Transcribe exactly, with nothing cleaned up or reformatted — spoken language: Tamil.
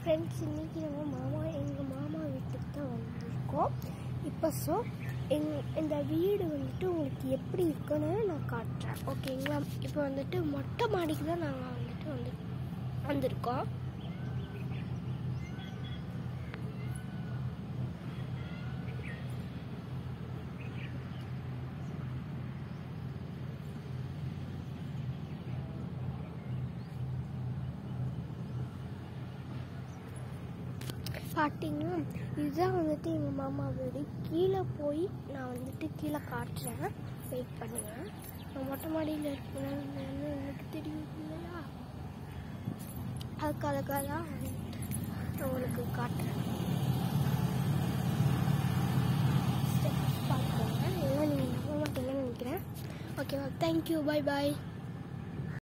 ஃப்ரெண்ட்ஸ், இன்றைக்கி நம்ம மாமா எங்கள் மாமா வீட்டுக்கு தான் வந்திருக்கோம். இப்போ ஸோ எங் இந்த வீடு வந்துட்டு உங்களுக்கு எப்படி இருக்குன்னு நான் காட்டுறேன், ஓகேங்களா? இப்போ வந்துட்டு மொட்டை மாடிக்கு தான் நாங்கள் வந்துட்டு வந்து வந்திருக்கோம். பார்த்தீங்கன்னா இதுதான் வந்துட்டு எங்கள் மாமா வீடு. கீழே போய் நான் வந்துட்டு கீழே காட்டுறேன், வெயிட் பண்ணுங்கள். நான் மொட்டை மாடியில் இருக்கணும்னு எனக்கு தெரியும் இல்லையா, அதுக்காக தான் நான் உங்களுக்கு காட்டுறேன். ஸ்டெப்ஸ் பார்த்துக்கோங்க, எல்லாம் நீங்கள் நம்ப மாட்டீங்கன்னு நினைக்கிறேன். ஓகேவா? தேங்க்யூ, பாய் பாய்.